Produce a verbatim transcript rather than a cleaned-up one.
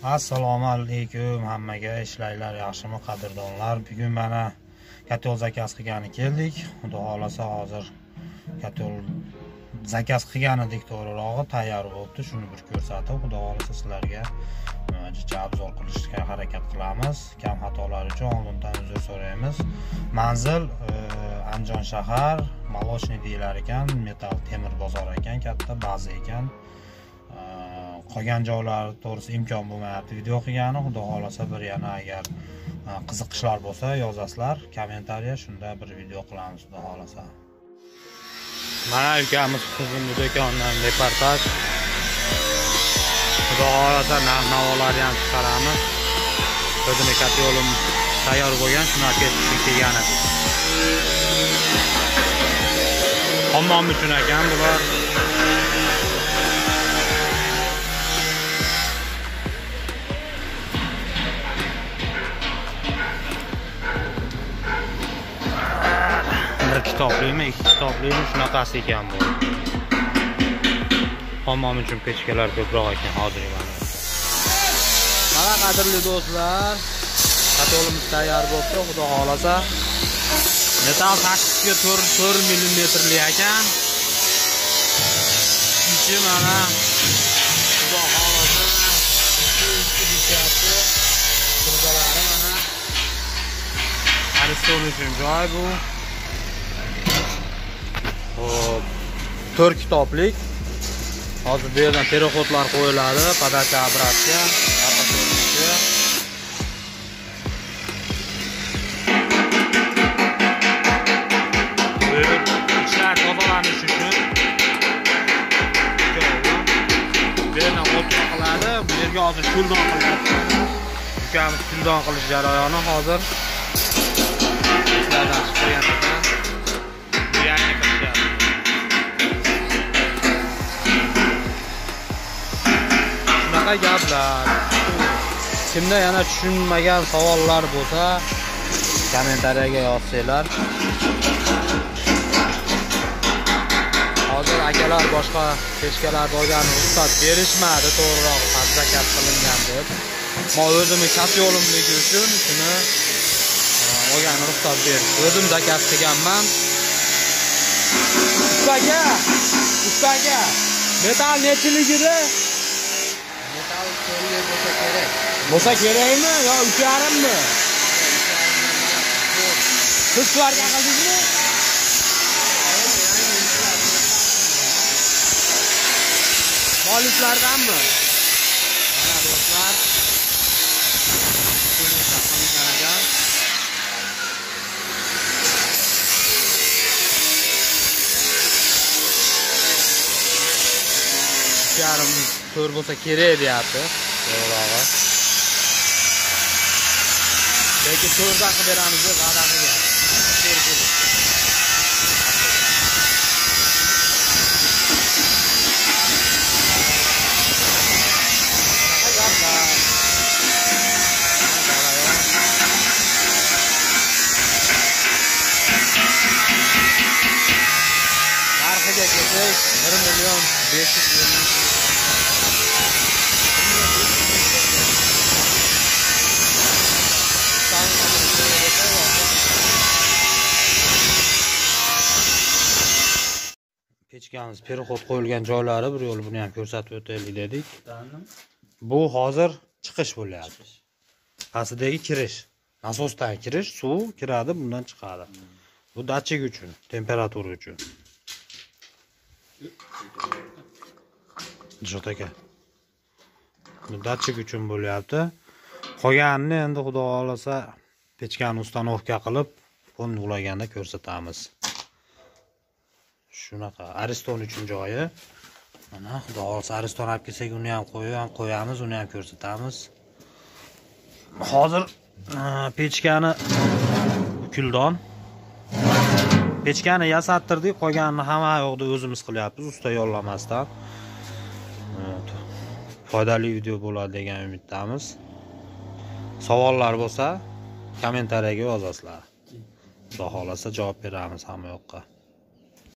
Assalomu alaykum hammaga, ishlaylar yaxshimi qadrdonlar? Bugun mana katol zakaz qilgani keldik. Xudo xolasa hozir katol zakaz qilgani to'g'rirog'i tayyor bo'libdi. Shuni bir ko'rsatib, xudo xolasa sizlarga abzor qilishga harakat qilamiz. Kam xatolar uchun oldindan uzr so'raymiz. Manzil Andijon shahar, Malochniy deyilar ekan, metal temir bozor ekan, katta baza ekan. Qolgan joylar to'g'risi imkon bo'lmayapti video qilgani. Xudo xolasa bir yana agar qiziqishlar bo'lsa yozasizlar kommentariya, shunda bir video qilamiz xudo xolasa. Mana ukamiz qizim do'kondan reportaj. Xudo xolasa narx-navolarni ham chiqaramiz. O'zini katyolim tayyor bo'lgan, shuni ketishga kelgan edik. Hammom uchun ekan bular. Bir kitoblimi, ikki kitoblimi shunaqasi ekan bu. Hammom uchun pechkalar ko'proq ekan hozir mana. Mana qadrli do'stlar, katolimiz tayyor bo'ldi, xudo xolasa. Metal sakkiz ga to'rt millimetrli ekan. Ichi mana xudo xolasa ikki dikkati. Burgalari mana. Ariston uchun joy bu. Hop, to'rt kitoblik. Hozir bu yerdan peroxodlar qo'yiladi, podача обратga. İçler tozalanish uchun. Bu yerdan o'tma qiladi, bu yerga hozir kuldon qilyapti. Ukamiz kuldon qilish jarayoni hozir. Ishlardan chiqqan ekan. Bu yangi qilishyapti. Shunaqa gaplar. Kimda yana tushunmagan savollar bo'lsa, kommentariyaga yozsanglar. Hozir akalar boshqa pechkalarni olgan ruxsat berishmadi, to'g'riroq zakaz qilingan deb. Men o'zimni katyolimligi uchun shuni olgan ruxsat berdim. O'zim zakaz qilganman. Ustaga, ustaga metal nechiligida? Metal qo'lli bo'lsa kerak. Bo'lsa kerakmi yo uch yarim mi? Siz shularga qildingmi? Polislardanmi? Mana do'stlar. Yarim to'rt bo'lsa kerak deyapti. To'g'rirog'i. Lekin to'rtda qilib beramiz deb va'da qilgan. Narxiga kelsak, bir million besh yuz ming. Pechkamiz peroxod qo'yilgan joylari bir yo'l buni ham ko'rsatib o'taylik dedik. Bu hozir chiqish bo'lyapti. Pastidagi kirish, nasosdan kirish, suv kiradi, bundan chiqadi. Bu datchik uchun, temperatura uchun. Jot aka. Bu datchik uchun bo'lyapti. Qolganini endi xudo xolasa pechkani ustanovka qilib, pon ulaganda ko'rsatamiz. Shunaqa Ariston uchun joyi. Mana xudo xolasa Ariston olib kelsak, uni ham qo'yib qo'yamiz, uni ham ko'rsatamiz. Hozir pechkani kuldon. Pechkani yasattirdik, qolganini hamma yoqda o'zimiz qilyapmiz, usta yollamasdan. Foydali video bo'ladi degan umiddamiz. Savollar bo'lsa, kommentariyaga yozasizlar. Xudo xolasa javob beramiz hamma yoqqa.